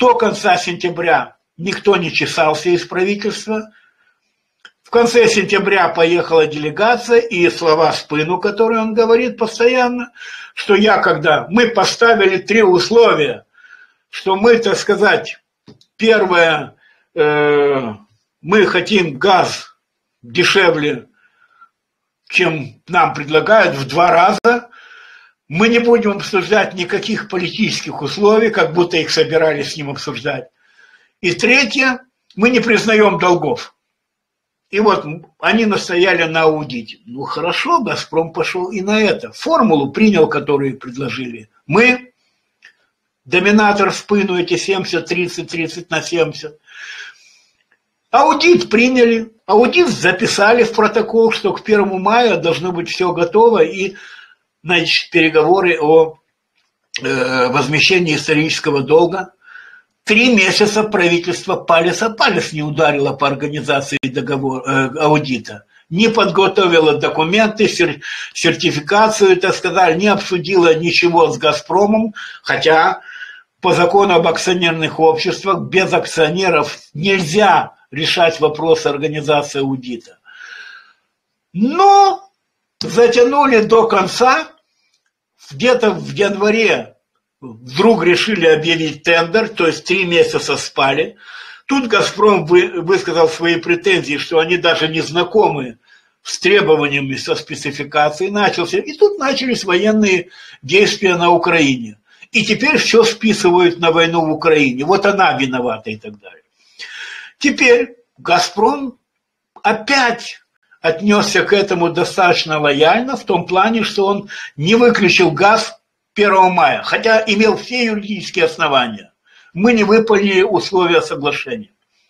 до конца сентября никто не чесался из правительства. В конце сентября поехала делегация, и слова в спину, которые он говорит постоянно, что мы поставили 3 условия, что мы, так сказать, первое, мы хотим газ дешевле, чем нам предлагают, в 2 раза. Мы не будем обсуждать никаких политических условий, как будто их собирались с ним обсуждать. И третье, мы не признаем долгов. И вот они настояли на аудите. Ну хорошо, «Газпром» пошел и на это. Формулу принял, которую предложили. Мы, доминатор в спину, эти 70, 30, 30 на 70. Аудит приняли. Аудит записали в протокол, что к 1 мая должно быть все готово. И, значит, переговоры о возмещении исторического долга. 3 месяца правительство палец о палец не ударило по организации аудита, не подготовило документы, сертификацию, так сказать, не обсудило ничего с «Газпромом», хотя по закону об акционерных обществах без акционеров нельзя решать вопрос организации аудита. Но затянули до конца, где-то в январе вдруг решили объявить тендер, то есть 3 месяца спали. Тут «Газпром» высказал свои претензии, что они даже не знакомы с требованиями, со спецификацией. И тут начались военные действия на Украине. И теперь все списывают на войну в Украине. Вот она виновата и так далее. Теперь «Газпром» опять отнесся к этому достаточно лояльно, в том плане, что он не выключил газ 1 мая, хотя имел все юридические основания. Мы не выполнили условия соглашения.